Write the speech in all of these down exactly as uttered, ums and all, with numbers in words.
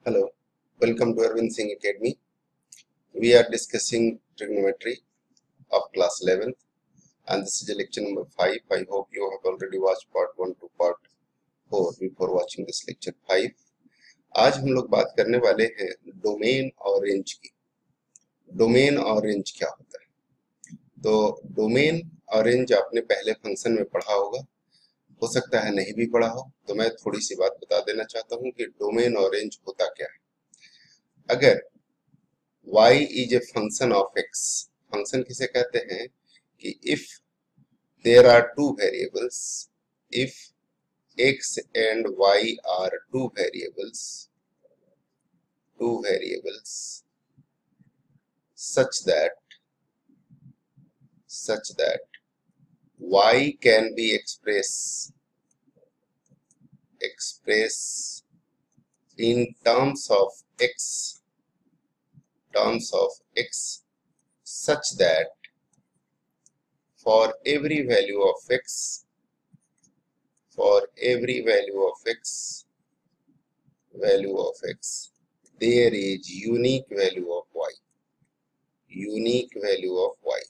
Hello, welcome to Arbind Singh Academy. We are discussing trigonometry of class eleventh and this is lecture number five. I hope you have already watched part one to part four before watching this lecture five. आज हम लोग बात करने वाले हैं domain और range की। Domain और रेंज क्या होता है? तो डोमेन और रेंज आपने पहले फंक्शन में पढ़ा होगा, हो सकता है नहीं भी पढ़ा हो, तो मैं थोड़ी सी बात बता देना चाहता हूं कि डोमेन और रेंज होता क्या है। अगर y is a function of x, function किसे कहते हैं कि if there are two variables, if x and y are two variables, two variables such that such that y can be expressed express in terms of x terms of x such that for every value of x for every value of x value of x there is unique value of y unique value of y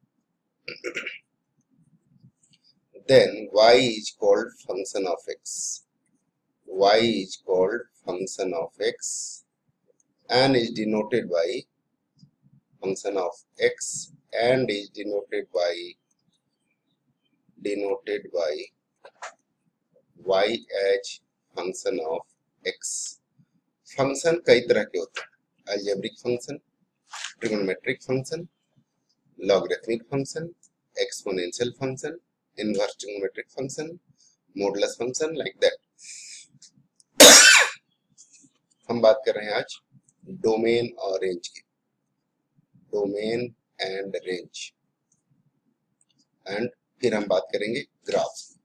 then y is called function of x. Y is called function of x and is denoted by function of x and is denoted by denoted by y as function of x. Function कई तरह के होते हैं, algebraic function, trigonometric function, logarithmic function, exponential function, inverse trigonometric function, modulus function, like that. हम बात कर रहे हैं आज डोमेन और रेंज की। डोमेन एंड रेंज एंड फिर हम बात करेंगे ग्राफ्स की।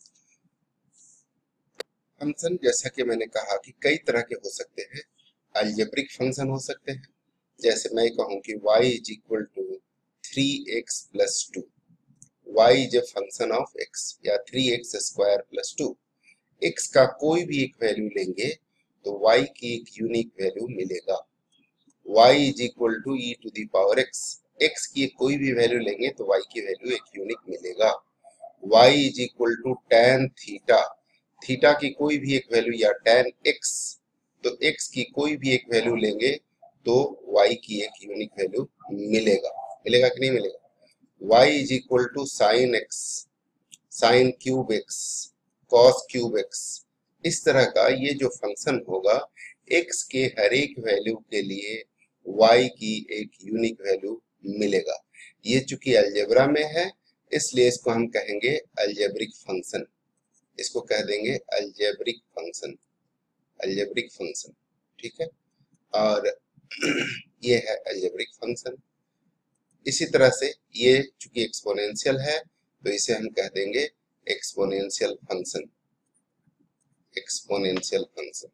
फंक्शन जैसा कि मैंने कहा कि कई तरह के हो सकते हैं। अलजेब्रिक फंक्शन हो सकते हैं, जैसे मैं कहूं कि y is equal to three x plus two, y is a function of x, या three x square plus two. x का कोई भी एक वैल्यू लेंगे तो y की एक यूनिक वैल्यू मिलेगा। y is equal to e to the power x, x की कोई भी वैल्यू लेंगे तो y की वैल्यू एक यूनिक मिलेगा। y is equal to tan theta, theta की कोई भी एक वैल्यू या tan x, तो x की कोई भी एक वैल्यू लेंगे तो y की एक यूनिक वैल्यू मिलेगा। मिलेगा कि नहीं मिलेगा? y is equal to sine x, sine cube x, cos cube x. इस तरह का ये जो फंक्शन होगा, x के हर एक वैल्यू के लिए y की एक यूनिक वैल्यू मिलेगा। ये चूंकि अलजेब्रा में है इसलिए इसको हम कहेंगे अलजेब्रिक फंक्शन, इसको कह देंगे अलजेब्रिक फंक्शन, अलजेब्रिक फंक्शन, ठीक है। और ये है अलजेब्रिक फंक्शन। इसी तरह से ये चूंकि एक्सपोनेंशियल है तो इसे हम कह देंगे exponential function, exponential function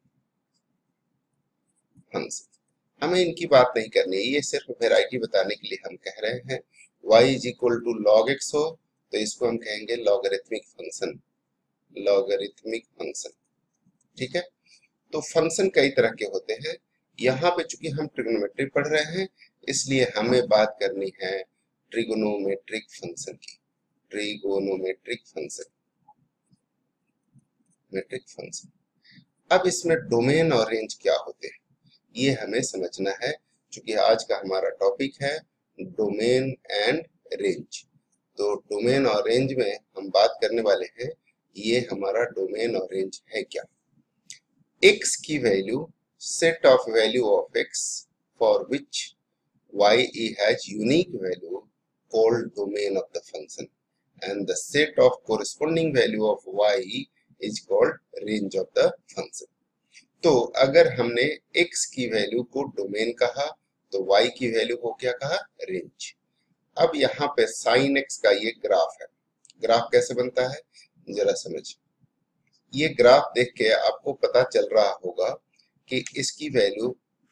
function हमें इनकी बात नहीं करनी है, ये सिर्फ वैरायटी बताने के लिए हम कह रहे हैं। y is equal to log x हो तो इसको हम कहेंगे लॉगरिथमिक फंक्शन, लॉगरिथमिक फंक्शन, ठीक है। तो फंक्शन कई तरह के होते हैं। यहाँ पे चूंकि हम ट्रिगोनोमेट्री पढ़ रहे हैं इसलिए हमें बात करनी है ट्रिगोनोमेट्रिक फंक्शन की, ट्रिगोनोमेट्रिक फंक्शन, मेट्रिक फंक्शन। अब इसमें डोमेन और रेंज क्या होते हैं ये हमें समझना है, क्योंकि आज का हमारा टॉपिक है डोमेन एंड रेंज। तो डोमेन और रेंज में हम बात करने वाले हैं, ये हमारा डोमेन और रेंज है क्या। x की value, set of value of x for which y has unique value called domain of the function and the set of corresponding value of y is called range of the function। तो अगर हमने x की value को domain कहा तो y की value को क्या कहा? रेंज। अब यहाँ पे sin x का ये ग्राफ है, ग्राफ कैसे बनता है जरा समझ। ये ग्राफ देख के आपको पता चल रहा होगा कि इसकी वैल्यू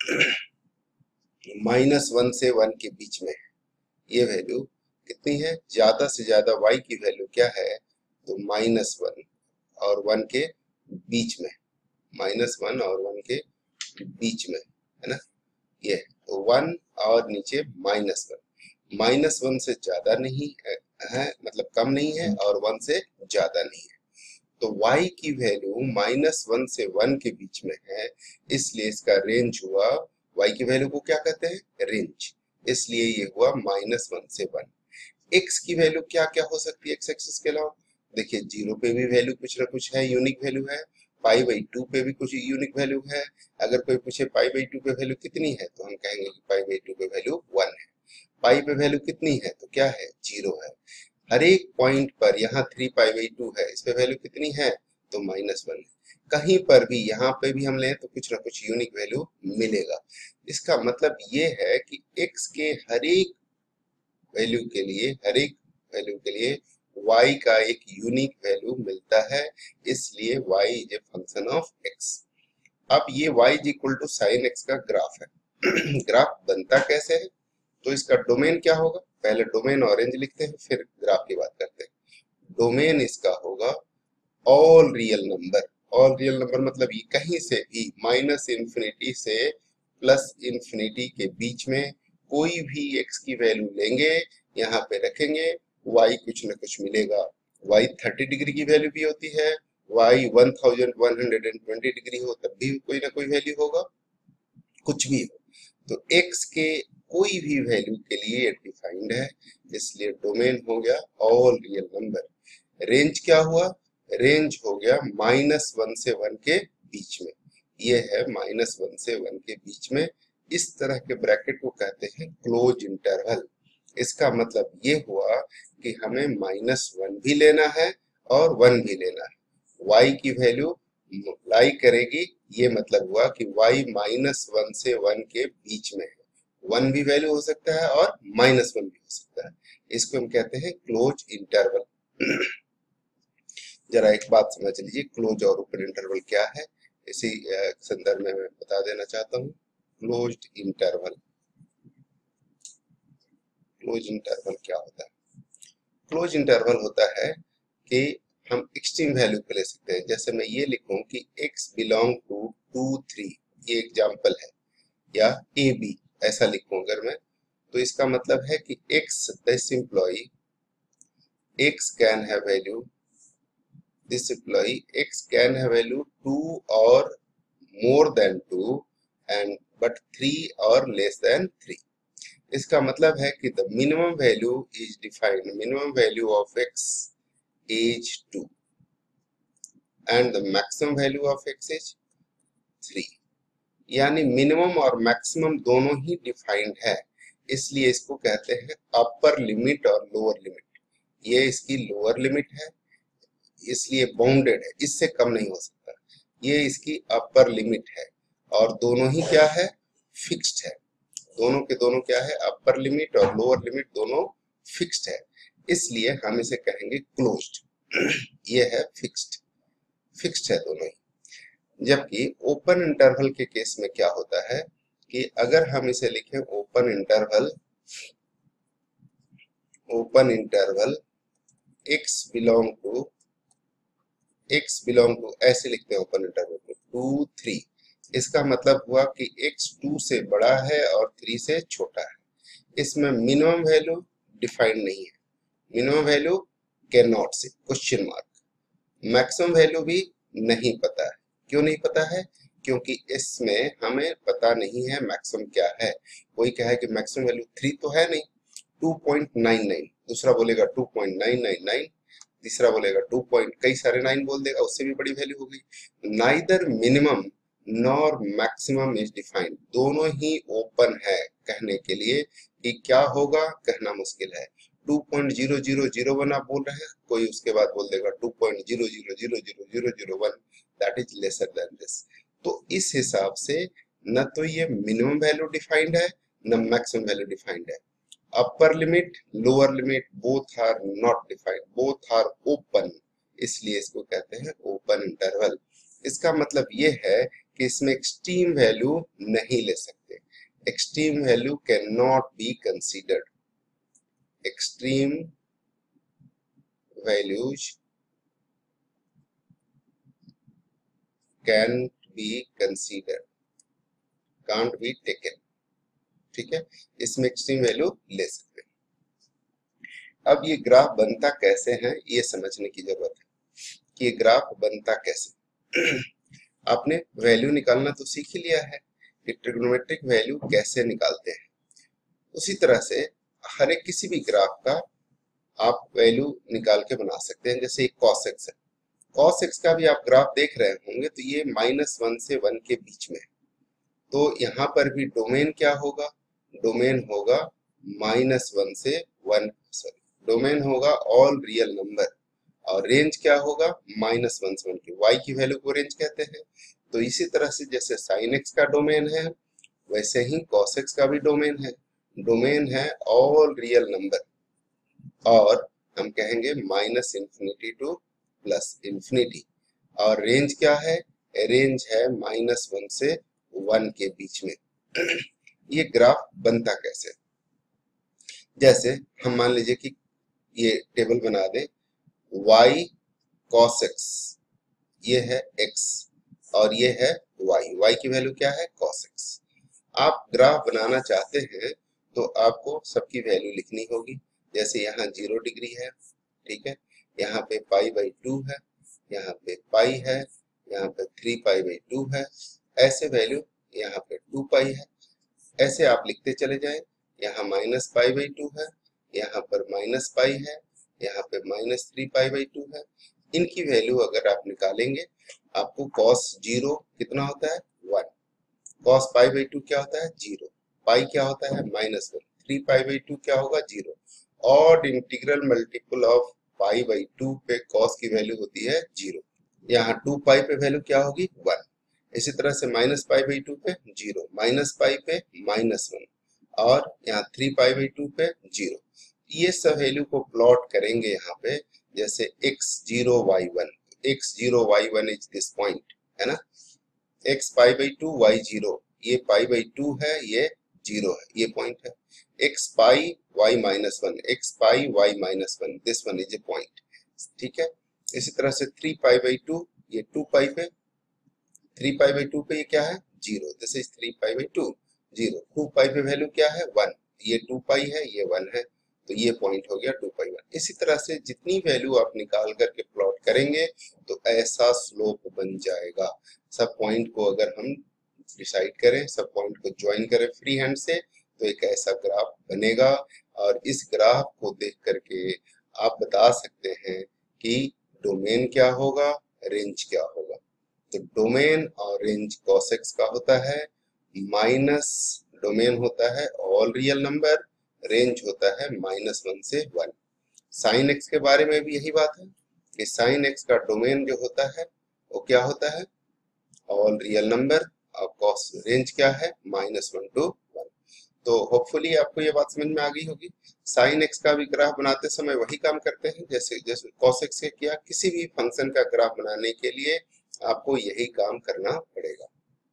माइनस वन से वन के बीच में है। ये वैल्यू कितनी है? ज्यादा से ज्यादा y की वैल्यू क्या है? तो माइनस वन और वन के बीच में, माइनस वन और वन के बीच में, है ना, ये तो वन और नीचे माइनस वन, माइनस वन से ज्यादा नहीं है, है मतलब कम नहीं है, और वन से ज्यादा नहीं है। तो y की वैल्यू माइनस वन से वन के बीच में है, इसलिए इसका रेंज हुआ, y की वैल्यू को क्या कहते हैं, रेंज, इसलिए ये हुआ माइनस वन से वन। x की वैल्यू क्या क्या हो सकती है x एक्सिस के अलावा, देखिए जीरो पे भी वैल्यू कुछ ना कुछ है, यूनिक वैल्यू है, पाई बाई टू पे भी कुछ यूनिक वैल्यू है। अगर कोई पूछे पाई बाई टू पे वैल्यू कितनी है, तो हम कहेंगे कि पाई बाई टू पे वैल्यू वन है। पाई पे वैल्यू कितनी है, तो क्या है, जीरो है। हर एक पॉइंट पर यहाँ थ्री पाई बाई टू है, इस पे वैल्यू कितनी है, तो माइनस वन है। कहीं पर भी यहाँ पे भी हम लें तो कुछ ना कुछ यूनिक वैल्यू मिलेगा। इसका मतलब ये है कि x के हर एक वैल्यू के लिए, हर एक वैल्यू के लिए y का एक यूनिक वैल्यू मिलता है, इसलिए y is a function of x। अब ये y is equal to sine x का ग्राफ है। ग्राफ बनता कैसे है, तो इसका डोमेन क्या होगा, पहले डोमेन ऑरेंज लिखते हैं फिर ग्राफ की बात करते हैं। डोमेन इसका होगा all real number, all real number मतलब ये कहीं से भी माइनस इन्फिनिटी से प्लस इन्फिनिटी के बीच में कोई भी x की वैल्यू लेंगे, यहाँ पे रखेंगे, y कुछ न कुछ मिलेगा। y थर्टी डिग्री की वैल्यू भी होती है, y one thousand one hundred twenty degree हो तब भी कोई ना कोई वैल्यू होगा, कुछ भी हो। तो x के कोई भी वैल्यू के लिए डिफाइंड है, इसलिए डोमेन हो गया ऑल रियल नंबर। रेंज क्या हुआ, रेंज हो गया माइनस वन से वन के बीच में, ये है माइनस वन से वन के बीच में। इस तरह के ब्रैकेट को कहते हैं क्लोज इंटरवल। इसका मतलब ये हुआ कि हमें माइनस वन भी लेना है और वन भी लेना है, y की वैल्यू लाई करेगी, ये मतलब हुआ कि y माइनस वन से वन के बीच में है, वन भी वैल्यू हो सकता है और माइनस वन भी हो सकता है, इसको हम कहते हैं क्लोज इंटरवल। जरा एक बात समझ लीजिए, क्लोज और ओपन इंटरवल क्या है, इसी संदर्भ में मैं बता देना चाहता हूँ। क्लोज्ड इंटरवल, क्लोज इंटरवल क्या होता है, क्लोज इंटरवल होता है कि हम एक्सट्रीम वैल्यू पे ले सकते हैं। जैसे मैं ये लिखूं कि x belong to two three, ये एग्जांपल है, या ए बी ऐसा लिखूं अगर मैं, तो इसका मतलब है कि x this employee x can have value, this employee x can have value two or more than two and but three or less than three। इसका मतलब है कि the minimum value is defined, minimum value of x is two and the maximum value of x is three। यानी minimum और maximum दोनों ही defined है, इसलिए इसको कहते हैं अपर लिमिट और लोअर लिमिट। ये इसकी लोअर लिमिट है, इसलिए बाउंडेड है, इससे कम नहीं हो सकता। ये इसकी अपर लिमिट है, और दोनों ही क्या है, फिक्स्ड है। दोनों के दोनों क्या है, अपर लिमिट और लोअर लिमिट दोनों फिक्स्ड है, इसलिए हम इसे कहेंगे क्लोज्ड। ये है फिक्स्ड, फिक्स्ड है दोनों ही। जबकि ओपन इंटरवल के केस में क्या होता है कि अगर हम इसे लिखें open interval, open interval x belong to, x belong to ऐसे लिखते हैं ओपन इंटरवल को, टू थ्री, इसका मतलब हुआ कि x टू से बड़ा है और थ्री से छोटा है। इसमें मिनिमम वैल्यू डिफाइंड नहीं है, minimum value can not say question mark, maximum value भी नहीं पता है। क्यों नहीं पता है, क्योंकि इसमें हमें पता नहीं है मैक्सिमम क्या है। कोई कहे कि मैक्सिमम वैल्यू थ्री तो है नहीं, टू पॉइंट नाइन नाइन, दूसरा बोलेगा two point nine nine nine, तीसरा बोलेगा टू पॉइंट कई सारे नाइन बोल देगा, उससे भी बड़ी वैल्यू होगी। Neither minimum nor maximum is defined, दोनों ही ओपन है कहने के लिए कि क्या होगा कहना मुश्किल है। Two point zero zero zero one आप बोल रहे हैं, कोई उसके बाद बोल देगा two point zero zero zero zero zero zero one, that is lesser than this. तो इस हिसाब से न तो ये मिनिमम वैल्यू डिफाइंड है न मैक्सिमम वैल्यू डिफाइंड है। Upper limit lower limit both are not defined, both are open, इसलिए इसको कहते हैं ओपन इंटरवल। इसका मतलब ये है कि इसमें एक्सट्रीम वैल्यू नहीं ले सकते, extreme value can not be considered, extreme values can be considered. Can't be taken, ठीक है, इसमें एक्सट्रीम वैल्यू ले सकते हैं। अब ये ग्राफ बनता कैसे है ये समझने की जरूरत है कि ये ग्राफ बनता कैसे। आपने वैल्यू निकालना तो सीख ही लिया है कि ट्रिग्नोमेट्रिक वैल्यू कैसे निकालते हैं। उसी तरह से हर एक किसी भी ग्राफ का आप वैल्यू निकाल के बना सकते हैं। जैसे एक कॉस एक्स है, कॉस एक्स का भी आप ग्राफ देख रहे होंगे तो ये माइनस वन से वन के बीच में है। तो यहाँ पर भी डोमेन क्या होगा, डोमेन होगा माइनस वन से वन, सॉरी डोमेन होगा ऑल रियल नंबर, और रेंज क्या होगा माइनस वन से वन की, वाई की वैल्यू को रेंज कहते हैं। तो इसी तरह से जैसे साइन एक्स का डोमेन है वैसे ही कॉस एक्स का भी डोमेन है, डोमेन है ऑल रियल नंबर, और हम कहेंगे minus infinity to plus infinity, और रेंज क्या है, रेंज है माइनस वन से वन के बीच में। ये ग्राफ बनता कैसे, जैसे हम मान लीजिए कि ये टेबल बना दें, y cos x ये है x और ये है y, y की वैल्यू क्या है cos x। आप ग्राफ बनाना चाहते हैं तो आपको सबकी वैल्यू लिखनी होगी। जैसे यहाँ जीरो डिग्री है, ठीक है, यहाँ पे पाई बाई टू है, यहाँ पे पाई है, यहाँ पे थ्री पाई बाई टू है, ऐसे वैल्यू यहाँ पे टू पाई है, ऐसे आप लिखते चले जाएं। यहाँ माइनस पाई बाई टू है, यहाँ पर माइनस पाई है, यहाँ पे minus three pi by two है। इनकी वैल्यू अगर आप निकालेंगे आपको कॉस जीरो कितना होता है one, cos pi by two क्या होता है जीरो, पाई क्या होता है minus one, three pi by two क्या होगा zero. Odd integral multiple of pi by two पे कॉस की वैल्यू होती है जीरो। यहाँ टू पाई पे वैल्यू क्या होगी वन। इसी तरह से माइनस पाई बाई टू पे जीरो, माइनस पाई पे माइनस वन, और यहाँ थ्री पाई बाई टू पे जीरो। ये सब वैल्यू को प्लॉट करेंगे यहाँ पे, जैसे x zero y one, x zero y one is this point है ना, x pi by two y zero, ये पाई बाई टू है, ये जीरो है, ये पॉइंट है। x pi y minus one, x pi y minus one, this one is a point, ठीक है। इसी तरह से थ्री पाई बाई टू, ये टू पाई पे, थ्री पाई बाई टू पे ये क्या है zero, this is three pi by two zero. Two pi पे वैल्यू क्या है वन, ये टू पाई है, ये वन है, तो ये पॉइंट हो गया टू पाई वन। इसी तरह से जितनी वैल्यू आप निकाल करके प्लॉट करेंगे तो ऐसा स्लोप बन जाएगा। सब पॉइंट को अगर हम डिसाइड करें, सब पॉइंट को ज्वाइन करें फ्री हैंड से, तो एक ऐसा ग्राफ बनेगा। और इस ग्राफ को देख करके आप बता सकते हैं कि डोमेन क्या होगा, रेंज क्या होगा। तो डोमेन और रेंज cos x का होता है, माइनस डोमेन होता है ऑल रियल नंबर, रेंज होता है माइनस वन से वन। साइन एक्स के बारे में भी यही बात है कि साइन एक्स का डोमेन जो होता है वो क्या होता है ऑल रियल नंबर, और कॉस रेंज क्या है माइनस वन टू वन। तो होपफुली आपको ये बात समझ में आ गई होगी। साइन एक्स का भी ग्राफ बनाते समय वही काम करते हैं जैसे जैसे कॉस एक्स के किया। किसी भी फंक्शन का ग्राफ बनाने के लिए आपको यही काम करना पड़ेगा।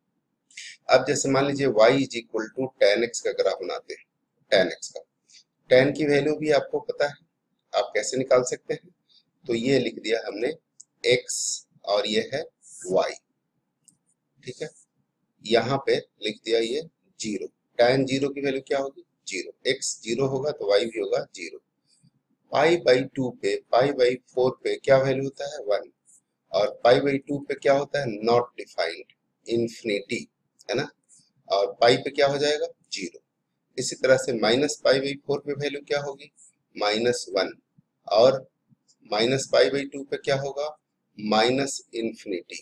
अब जैसे मान लीजिए y is equal to tan x का ग्राफ बनाते हैं, टेन एक्स का, टेन की वैल्यू भी आपको पता है, आप कैसे निकाल सकते हैं। तो ये लिख दिया हमने x और ये है y, ठीक है, यहाँ पे लिख दिया ये जीरो। टेन जीरो की वैल्यू क्या होगी जीरो, x जीरो होगा तो y भी होगा जीरो। पाई बाई टू पे, पाई बाई फोर पे क्या वैल्यू होता है वन, और पाई बाई टू पे क्या होता है नॉट डिफाइंड इंफिनिटी, है ना, और पाई पे क्या हो जाएगा जीरो। इसी तरह से माइनस पाई बाई फोर पे वैल्यू क्या होगी माइनस वन, और माइनस पाई बाई टू पे क्या होगा माइनस इंफिनिटी,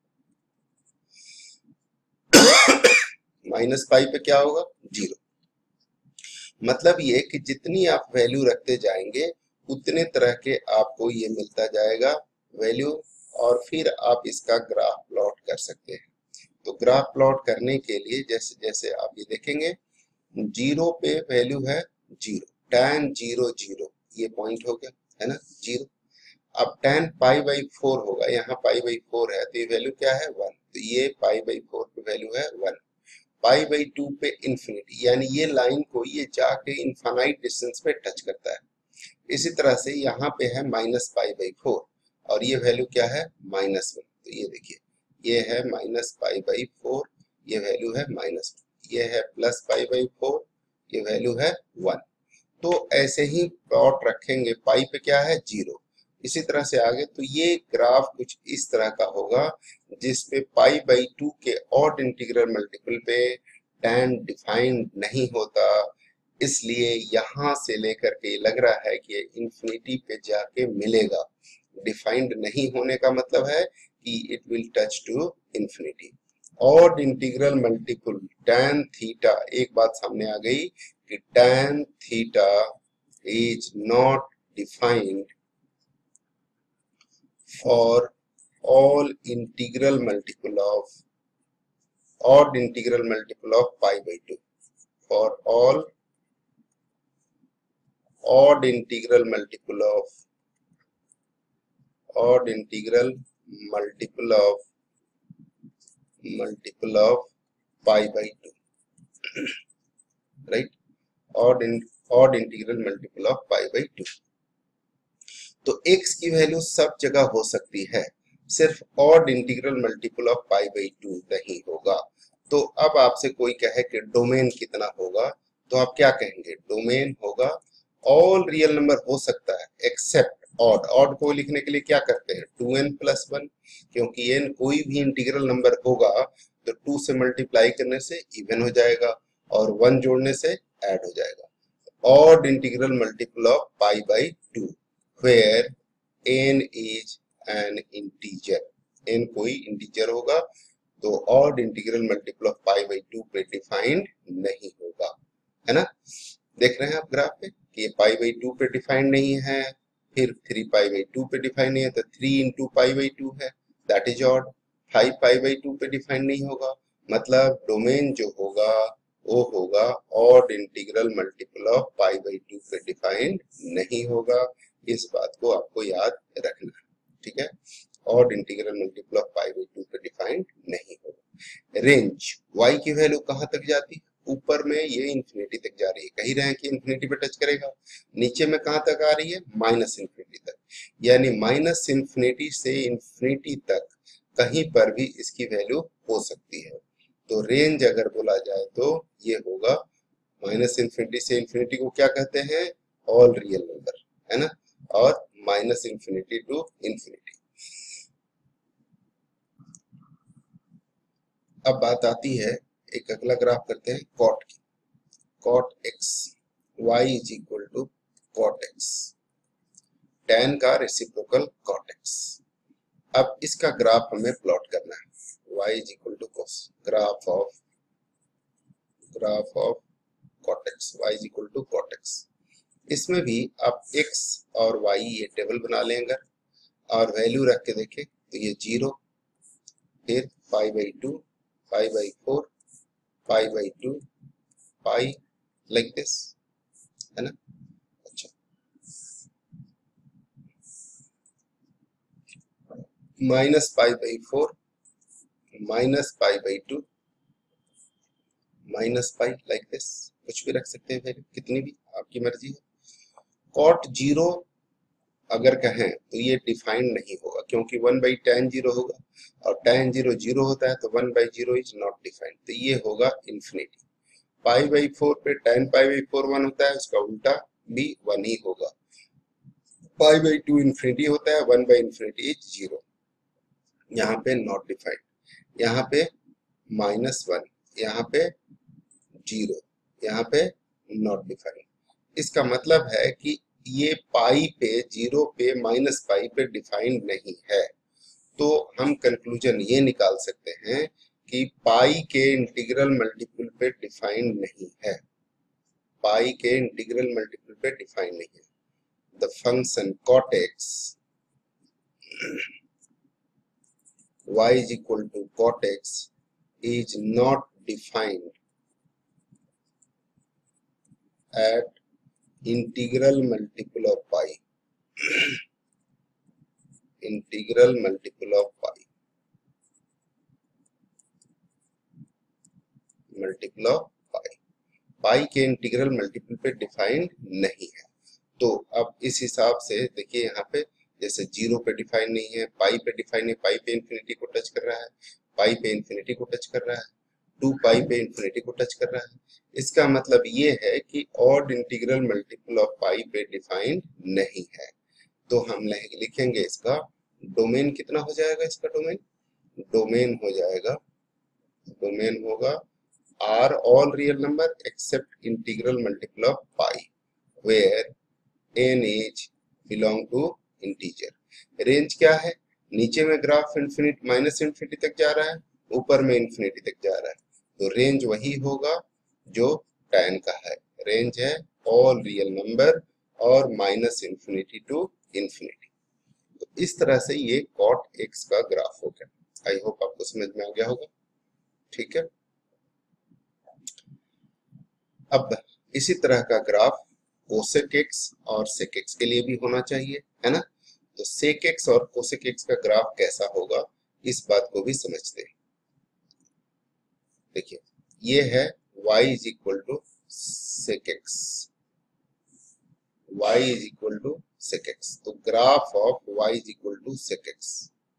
माइनस पाई पे क्या होगा जीरो। मतलब ये कि जितनी आप वैल्यू रखते जाएंगे उतने तरह के आपको ये मिलता जाएगा वैल्यू, और फिर आप इसका ग्राफ प्लॉट कर सकते हैं। तो ग्राफ प्लॉट करने के लिए जैसे जैसे आप ये देखेंगे, जीरो पे वैल्यू है जीरो, टेन जीरो जीरो, ये पॉइंट हो गया है ना जीरो। अब टेन पाई बाई फोर होगा, यहाँ पाई बाई फोर है तो ये वैल्यू क्या है वन, तो ये पाई बाई फोर पे वैल्यू है वन। पाई बाई टू पे इंफिनिटी, यानी ये लाइन को ये जाके इनफाइनाइट डिस्टेंस पे टच करता है। इसी तरह से यहाँ पे है माइनस पाई बाई फोर, और ये वैल्यू क्या है माइनस वन, तो ये देखिए ये है माइनस पाई बाई फोर, ये वैल्यू है माइनस टू, ये है प्लस पाई बाई फोर, ये वैल्यू है वन। तो ऐसे ही प्लॉट रखेंगे, पाई पे क्या है जीरो, इसी तरह से आगे। तो ये ग्राफ कुछ इस तरह का होगा जिसपे पाई बाई टू के ऑड इंटीग्रल मल्टीपल पे tan डिफाइंड नहीं होता, इसलिए यहां से लेकर के लग रहा है कि इंफिनिटी पे जाके मिलेगा। डिफाइंड नहीं होने का मतलब है कि it will touch to infinity. Odd integral multiple tan theta, एक बात सामने आ गई कि tan theta is not defined for all integral multiple of odd integral multiple of pi by two. For all odd integral multiple of odd integral multiple of multiple of pi by two, right? Odd in odd integral multiple of pi by two. तो x की value सब जगह हो सकती है, सिर्फ odd integral multiple of pi by two नहीं होगा। तो अब आपसे कोई कहे कि डोमेन कितना होगा, तो आप क्या कहेंगे? डोमेन होगा ऑल रियल नंबर हो सकता है एक्सेप्ट ऑड। ऑड को लिखने के लिए क्या करते हैं? टू एन प्लस वन, क्योंकि एन कोई भी इंटीग्रल नंबर होगा तो टू से मल्टीप्लाई करने से इवन हो जाएगा और वन जोड़ने से ऐड हो जाएगा। Odd integral multiple of pi by two where n is an integer, n कोई इंटीजर होगा तो odd integral multiple of pi by two पे डिफाइंड नहीं होगा, है ना? देख रहे हैं आप ग्राफ पे कि ये पाई बाई टू पे डिफाइंड नहीं है, फिर थ्री पाई बाई टू पे डिफाइंड नहीं है, तो three into pi by two है, that is odd. Five pi by two पे डिफाइंड नहीं होगा, मतलब डोमेन जो होगा वो होगा odd integral multiple of pi by two पे डिफाइंड नहीं होगा। इस बात को आपको याद रखना है, ठीक है? Odd integral multiple of pi by two पे डिफाइंड नहीं होगा। रेंज y की वैल्यू कहां तक जाती है? ऊपर में ये इंफिनिटी तक जा रही है, कह रहे हैं कि इंफिनिटी पे टच करेगा। नीचे में कहां तक आ रही है? माइनस इंफिनिटी तक, यानी माइनस इंफिनिटी से इंफिनिटी तक कहीं पर भी इसकी वैल्यू हो सकती है। तो रेंज अगर बोला जाए तो ये होगा माइनस इंफिनिटी से इंफिनिटी को क्या कहते हैं? ऑल रियल नंबर, है ना? और माइनस इंफिनिटी टू इंफिनिटी। अब बात आती है, एक अगला ग्राफ करते हैं कॉट की। Cot x y is equal to cot x, tan का रेसिप्रोकल कॉट एक्स। अब इसका ग्राफ हमें प्लॉट करना है। y is equal to cos, graph of graph of cot x, y is equal to cot x. इसमें भी आप x और y ये टेबल बना लेंगे और वैल्यू रख के देखें तो ये जीरो, फिर pi by two, pi by four, pi by two, pi, like this, है ना? अच्छा, minus pi by four, minus pi by two, minus pi, like this, कुछ भी रख सकते हैं वैल्यू, कितनी भी आपकी मर्जी है। कॉट जीरो अगर कहें तो ये डिफाइंड नहीं होगा, क्योंकि वन बाई टेन जीरो होगा और टेन जीरो जीरो होता है, तो one by zero is not defined, तो ये होगा इंफिनिटी। पाई बाई फोर पे tan pi by four one होता है, उसका उल्टा भी वन ही होगा। पाई बाई टू इंफिनिटी होता है, one by infinity is zero, यहाँ पे नॉट डिफाइंड, यहाँ पे माइनस वन, यहाँ पे जीरो, यहाँ पे नॉट डिफाइंड। इसका मतलब है कि ये पाई पे, जीरो पे, माइनस पाई पे डिफाइंड नहीं है। तो हम कंक्लूजन ये निकाल सकते हैं कि पाई के इंटीग्रल मल्टीपल पे डिफाइंड नहीं है, पाई के इंटीग्रल मल्टीपल पे डिफाइंड नहीं है। The function cot x y is equal to cot x is not defined at integral multiple of pi, integral multiple of pi, multiple of pi, pi के integral multiple पे defined नहीं है। तो अब इस हिसाब से देखिए, यहाँ पे जैसे जीरो पे डिफाइन नहीं है, पाई पे डिफाइन है, पाई पे इंफिनिटी को टच कर रहा है, पाई पे इंफिनिटी को टच कर रहा है, टू पाई पे इन्फिनिटी को टच कर रहा है। इसका मतलब ये है कि odd integral multiple of pi पे डिफाइंड नहीं है। तो हम लिखेंगे इसका डोमेन कितना हो जाएगा, इसका डोमेन डोमेन हो जाएगा, डोमेन होगा are all real number except integral multiple of pi where n is belong to integer. Range क्या है, नीचे में ग्राफ इन्फिनिटी माइनस इन्फिनिटी तक जा रहा है, ऊपर में इन्फिनिटी तक जा रहा है, तो रेंज वही होगा जो tan का है। रेंज है ऑल रियल नंबर और माइनस इन्फिनिटी टू इन्फिनिटी। तो इस तरह से ये कॉट एक्स का ग्राफ हो गया। आई होप आपको समझ में आ गया होगा। ठीक है, अब इसी तरह का ग्राफ कोसेक एक्स और सेक एक्स के लिए भी होना चाहिए, है ना। तो सेक एक्स और कोसेक एक्स का ग्राफ कैसा होगा, इस बात को भी समझते हैं। देखिए, ये है y is equal to sec x, y is equal to sec x. तो graph of y is equal to sec x,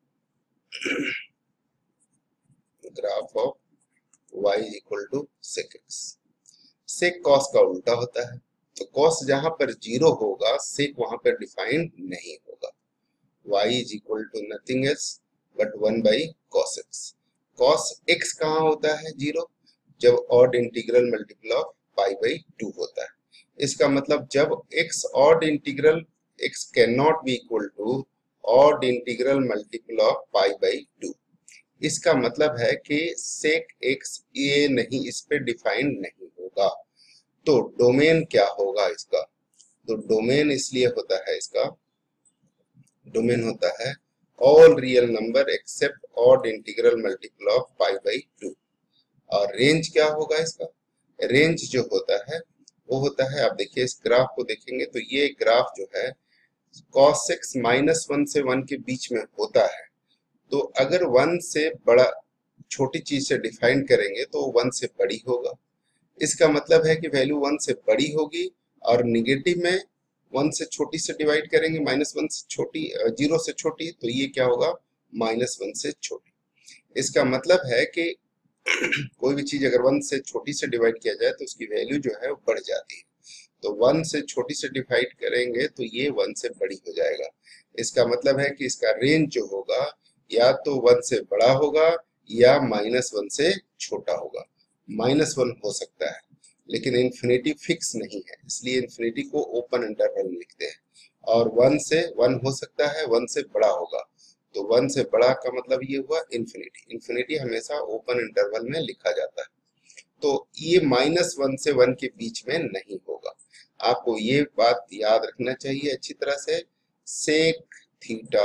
graph of y is equal to sec x. Sec cos का उल्टा होता है, तो कॉस जहां पर zero होगा सेक वहां पर डिफाइंड नहीं होगा। y is equal to nothing else but one by cos x. Cos x कहाँ होता है जीरो, जब odd integral multiple of pi by two होता है। इसका मतलब जब x odd integral x can not be equal to odd integral multiple of pi by two. इसका मतलब है कि सेक x ये नहीं, इस पे डिफाइंड नहीं होगा। तो डोमेन क्या होगा इसका, तो डोमेन इसलिए होता है, इसका डोमेन होता है all real number except odd integral multiple of pi by two. और रेंज क्या होगा इसका, रेंज जो होता है वो होता है, आप देखिए इस ग्राफ को देखेंगे तो ये ग्राफ जो है cos x माइनस वन से वन के बीच में होता है। तो अगर वन से बड़ा छोटी चीज से डिफाइन करेंगे तो वन से बड़ी होगा। इसका मतलब है कि वैल्यू वन से बड़ी होगी, और निगेटिव में वन से छोटी से डिवाइड करेंगे, माइनस वन से छोटी, जीरो से छोटी, तो ये क्या होगा माइनस वन से छोटी। इसका मतलब है कि कोई भी चीज अगर वन से छोटी से डिवाइड किया जाए तो उसकी वैल्यू जो है वो बढ़ जाती है। तो वन से छोटी से डिवाइड करेंगे तो ये वन से बड़ी हो जाएगा। इसका मतलब है कि इसका रेंज जो होगा या तो वन से बड़ा होगा या माइनस वन से छोटा होगा। माइनस वन हो सकता है लेकिन इन्फिनिटी फिक्स नहीं है, इसलिए इन्फिनिटी को ओपन इंटरवल में लिखते हैं। और वन से वन हो सकता है, वन से बड़ा होगा, तो वन से बड़ा का मतलब ये हुआ इन्फिनिटी। इन्फिनिटी हमेशा ओपन इंटरवल में लिखा जाता है। तो ये माइनस वन से वन के बीच में नहीं होगा। आपको ये बात याद रखना चाहिए अच्छी तरह से। Sec theta,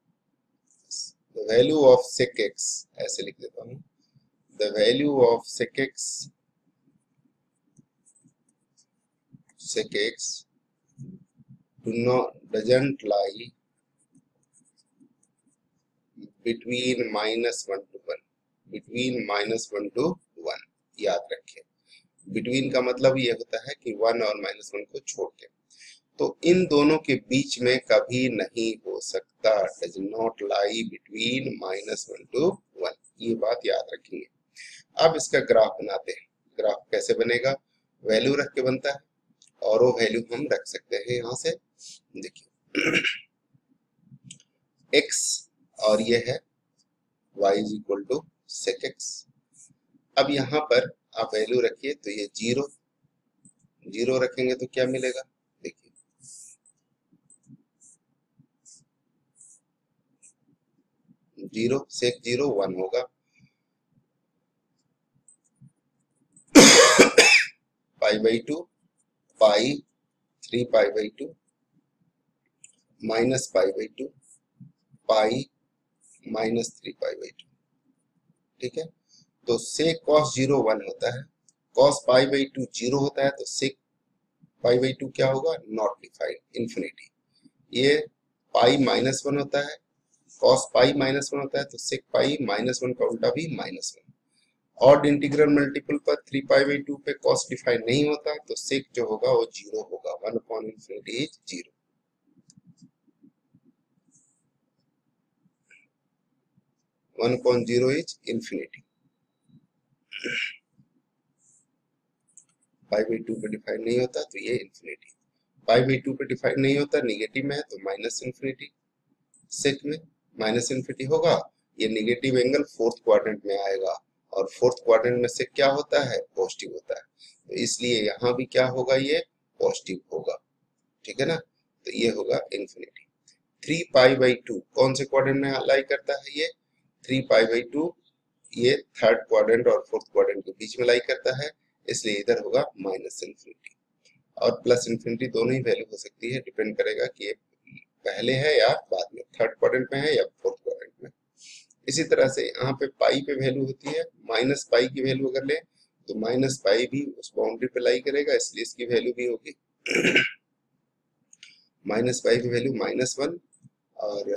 the value of sec x, ऐसे लिख देता हूं, the value of sec x sec x do not doesn't lie between minus one to one, between minus one to one। याद रखिए, between का मतलब ये होता है कि वन और माइनस वन को छोड़ के, तो इन दोनों के बीच में कभी नहीं हो सकता। does not lie between minus one to one, ये बात याद रखेंगे। अब इसका ग्राफ बनाते हैं। ग्राफ कैसे बनेगा, वैल्यू रख के बनता है, और वो वैल्यू हम रख सकते हैं यहाँ से। देखिए x और ये है y is equal to sec x. अब यहाँ पर आप वैल्यू रखिए तो ये जीरो, जीरो रखेंगे तो क्या मिलेगा, देखिए जीरो सेक जीरो वन होगा, pi by two, pi three pi by two, minus pi by two, pi minus three pi by two. ठीक है, तो सेक कॉस जीरो वन होता है, cos pi by two zero होता है, तो सेक पाई बाई टू क्या होगा, नॉट डिफाइंड, इन्फिनिटी। ये पाई माइनस वन होता है, कॉस पाई माइनस वन होता है, तो सेक पाई माइनस वन का उल्टा भी minus one. Odd integral multiple पर थ्री पाई बाई टू पे कॉस डिफाइन नहीं होता, तो सेक जो होगा वो जीरो होगा, one upon infinity is zero. One upon zero is infinity. Pi by two पे डिफाइन नहीं होता तो ये इन्फिनिटी, पाई बाई टू पे डिफाइन नहीं होता, निगेटिव में है तो माइनस इन्फिनिटी, सेक में माइनस इन्फिनिटी होगा, ये निगेटिव एंगल फोर्थ क्वाड्रेंट में आएगा, और फोर्थ क्वाड्रेंट में से क्या होता है, पॉजिटिव होता है, तो इसलिए यहाँ भी क्या होगा, ये पॉजिटिव होगा, ठीक है ना, तो ये होगा infinity. Three pi by two कौन से क्वाड्रेंट में अलाई करता है, ये थ्री पाई बाई टू ये थर्ड क्वाड्रेंट और फोर्थ क्वाड्रेंट के बीच में लाई करता है, इसलिए इधर होगा माइनस इन्फिनिटी और प्लस इन्फिनिटी, दोनों ही वैल्यू हो सकती है, डिपेंड करेगा कि ये पहले है या बाद में, थर्ड क्वाड्रेंट में है या फोर्थ क्वाड्रेंट में। इसी तरह से यहाँ पे पाई पे वैल्यू होती है, माइनस पाई की वैल्यू अगर ले तो माइनस पाई भी उस बाउंड्री पे लाई करेगा, इसलिए इसकी वैल्यू भी होगी माइनस पाई की वैल्यू माइनस वन, और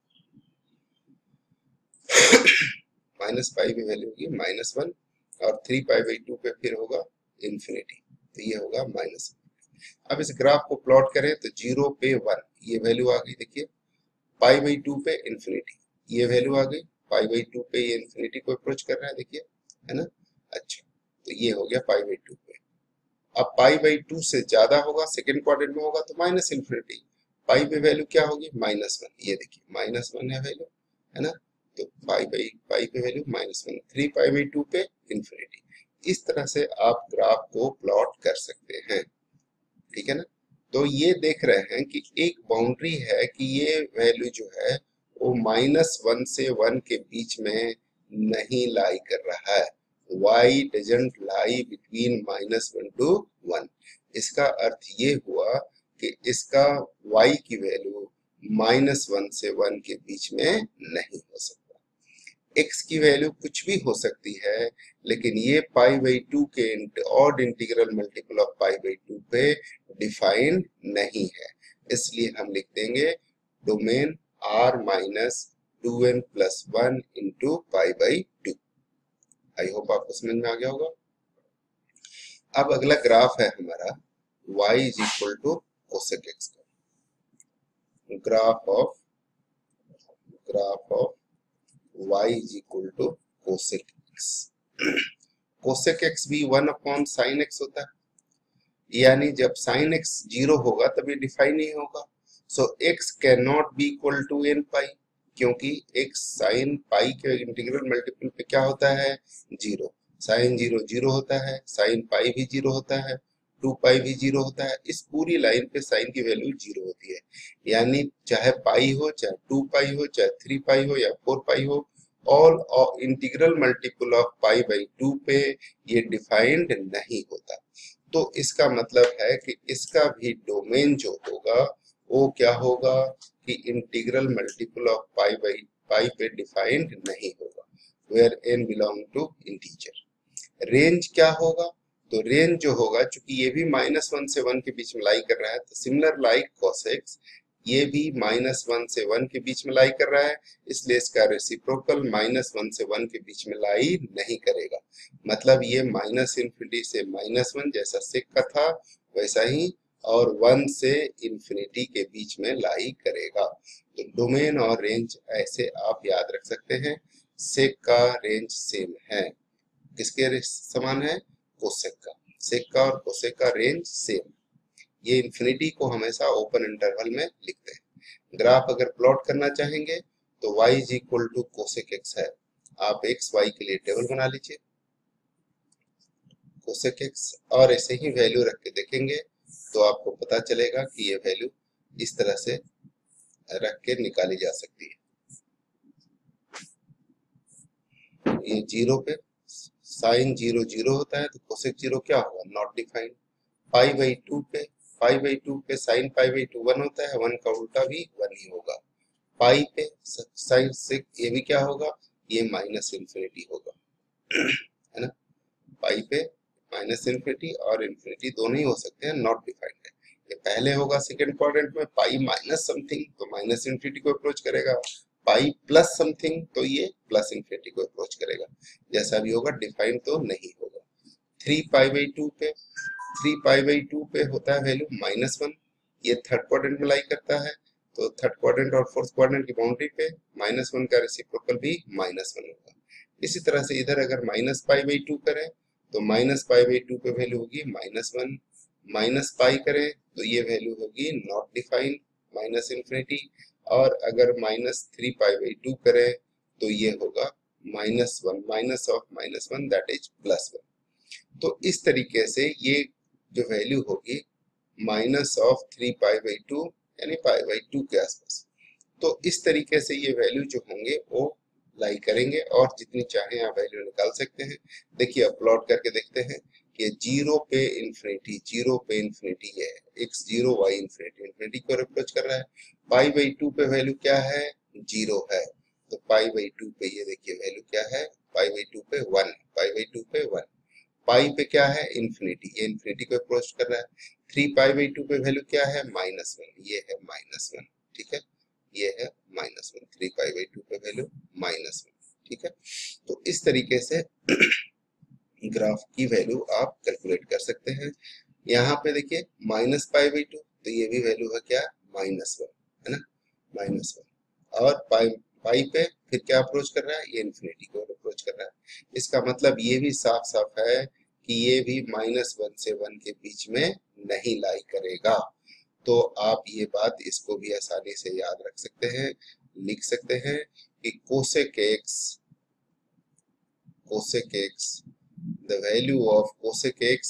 माइनस पाई की वैल्यू होगी माइनस वन, और थ्री पाई बाई टू पे फिर होगा इन्फिनिटी, तो ये होगा माइनस। अब इस ग्राफ को प्लॉट करें तो जीरो पे वन ये वैल्यू आ गई, देखिए पाई बाई टू पे इन्फिनिटी ये वैल्यू आ गई, पाई बाई टू पे ये इन्फिनिटी को अप्रोच कर रहा है, देखिए है ना, अच्छा तो ये हो गया पाई बाई टू पे। अब पाई बाई टू से ज्यादा होगा, सेकेंड क्वाड्रेंट में होगा तो माइनस इन्फिनिटी, पाई पे वैल्यू क्या होगी, माइनस वन, ये देखिए माइनस वन है वैल्यू, है ना, तो पाई बाई पाई पे value minus one, three pi by two पे इन्फिनिटी। इस तरह से आप ग्राफ को प्लॉट कर सकते हैं, ठीक है ना। तो ये देख रहे हैं कि एक बाउंड्री है कि ये वैल्यू जो है वो माइनस वन से वन के बीच में नहीं लाई कर रहा है, y doesn't lie between minus one to one. इसका अर्थ ये हुआ कि इसका y की वैल्यू माइनस वन से वन के बीच में नहीं हो सकता। x की वैल्यू कुछ भी हो सकती है, लेकिन ये पाई बाई टू के odd integral multiple of pi by two पे डिफाइंड नहीं है, इसलिए हम लिख देंगे domain r minus two n plus one into pi by two. I hope आपको समझ में आ गया होगा। अब अगला ग्राफ है हमारा y is equal to cosec x का, graph of graph of y is equal to cosec x। Cosec x भी वन अपॉन साइन x होता है, यानी जब साइन x जीरो होगा तब ये डिफाइन नहीं होगा, so x can not be equal to n pi, क्योंकि x साइन पाई के इंटीग्रल मल्टीपल पे क्या होता है, जीरो, साइन जीरो जीरो होता है, साइन पाई भी जीरो होता है, टू पाई भी जीरो होता है, इस पूरी लाइन पे साइन की वैल्यू जीरो होती है, यानी चाहे पाई हो, चाहे टू पाई हो, चाहे थ्री पाई हो या फोर पाई हो, all integral multiple of pi by two पे ये डिफाइंड नहीं होता। तो इसका मतलब है कि इसका भी डोमेन जो होगा वो क्या होगा कि integral multiple of pi by pi पे डिफाइंड नहीं होगा, where n belong to integer. Range क्या होगा, तो रेंज जो होगा, चूंकि ये भी माइनस वन से वन के बीच में लाई कर रहा है, तो सिमिलर लाइक कॉसेक्स ये भी माइनस वन से वन के बीच में लाई कर रहा है, इसलिए इसका रेसिप्रोकल माइनस वन से वन के बीच में लाई नहीं करेगा, मतलब ये माइनस इन्फिनिटी से माइनस वन जैसा सेक का था वैसा ही, और वन से इन्फिनिटी के बीच में लाई करेगा। तो डोमेन और रेंज ऐसे आप याद रख सकते हैं, सेक का रेंज सेम है, किसके समान है, कोसेक का, सेक का और कोसेक का रेंज सेम, ये इन्फिनिटी को हमेशा ओपन इंटरवल में लिखते हैं। ग्राफ अगर प्लॉट करना चाहेंगे तो y is equal to cosec x है, आप x y के लिए टेबल बना लीजिए, कोसेक x, और ऐसे ही वैल्यू रख के देखेंगे तो आपको पता चलेगा कि ये वैल्यू इस तरह से रख के निकाली जा सकती है। ये जीरो पे साइन जीरो जीरो होता है तो कोसेक जीरो क्या होगा, not defined. Pi by two पे पाई बाई टू पे sine pi by two one होता है, वन का उल्टा भी वन ही होगा। पाई पे साइन सिक्स ये भी क्या होगा, ये माइनस इन्फिनिटी होगा, है ना, पाई पे माइनस इन्फिनिटी और इन्फिनिटी दोनों ही हो सकते हैं, नॉट डिफाइंड है। ये पहले होगा सेकेंड क्वाड्रेंट में, पाई माइनस समथिंग तो माइनस इन्फिनिटी को अप्रोच करेगा, पाई प्लस समथिंग तो ये प्लस इन्फिनिटी को अप्रोच करेगा, जैसा भी होगा डिफाइंड तो नहीं होगा। थ्री पाई बाई टू पे थ्री पाई बाई टू पे होता है वैल्यू माइनस वन, ये थर्ड क्वाड्रेंट में लाई करता है, तो थर्ड क्वाड्रेंट और फोर्थ क्वाड्रेंट की बाउंड्री पे माइनस वन का रेसिप्रोकल भी माइनस वन होगा, इसी तरह से इधर अगर माइनस पाई बाई टू करें तो माइनस पाई बाई टू पे वैल्यू होगी माइनस वन, माइनस पाई करें तो ये वैल्यू होगी नॉट डिफाइंड माइनस इन्फिनिटी, और अगर minus three pi by two करें तो ये होगा minus one, minus of minus one that is plus one. तो इस तरीके से ये जो वैल्यू होगी minus of three pi by two यानी पाई बाई टू के आसपास, तो इस तरीके से ये वैल्यू जो होंगे वो लाई करेंगे और जितनी चाहे आप वैल्यू निकाल सकते हैं। देखिए अब प्लॉट करके देखते हैं कि जीरो पे इन्फिनिटी, जीरो पे इन्फिनिटी ये है x zero y infinity, infinity को अप्रोच कर रहा है। पाई बाई टू पे वैल्यू क्या है, जीरो है, तो पाई बाई टू पे ये देखिए वैल्यू क्या है, पाई बाई टू पे वन, पाई बाई टू पे वन, पाई पे क्या है इन्फिनिटी, ये इन्फिनिटी को अप्रोच कर रहा है। थ्री पाई बाई टू पे वैल्यू क्या है माइनस वन, ये है माइनस वन, ठीक है, ये है minus one, three pi by two पे वैल्यू माइनस वन, ठीक है। तो इस तरीके से ग्राफ की वैल्यू आप कैलकुलेट कर सकते हैं। यहाँ पे देखिए माइनस पाई बाई टू, तो ये भी वैल्यू है क्या माइनस वन, है ना, माइनस वन, और पाई पाई पे फिर क्या अप्रोच कर रहा है, ये इन्फिनिटी को अप्रोच कर रहा है। इसका मतलब ये भी साफ साफ है कि ये भी माइनस वन से वन के बीच में नहीं लाई करेगा। तो आप ये बात इसको भी आसानी से याद रख सकते हैं, लिख सकते हैं कि cosec x, cosec x, the value of cosec x,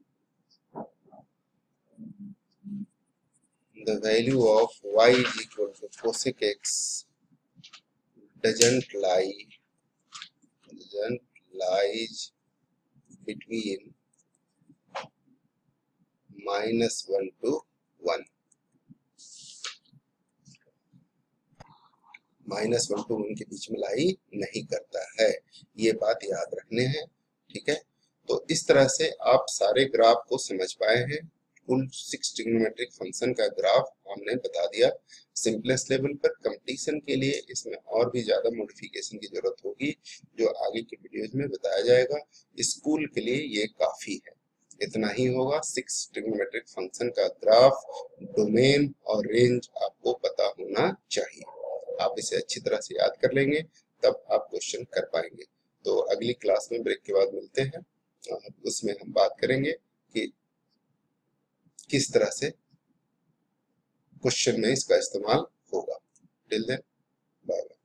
the value of y is equal to cosec x doesn't lie, doesn't lies between minus one to one, minus one to one के बीच में lie नहीं करता है, ये बात याद रखने हैं, ठीक है। तो इस तरह से आप सारे ग्राफ को समझ पाए हैं। कुल सिक्स ट्रिग्नोमेट्रिक फंक्शन का ग्राफ हमने बता दिया सिंपलेस्ट लेवल पर। कंपटीशन के लिए इसमें और भी ज्यादा मॉडिफिकेशन की जरूरत होगी जो आगे की वीडियोज में बताया जाएगा। स्कूल के लिए ये काफी है, इतना ही होगा। सिक्स ट्रिग्नोमेट्रिक फंक्शन का ग्राफ, डोमेन और रेंज आपको पता होना चाहिए। आप इसे अच्छी तरह से याद कर लेंगे तब आप क्वेश्चन कर पाएंगे। तो अगली क्लास में ब्रेक के बाद मिलते हैं, उसमें हम बात करेंगे कि किस तरह से क्वेश्चन में इसका इस्तेमाल होगा। Till then bye bye.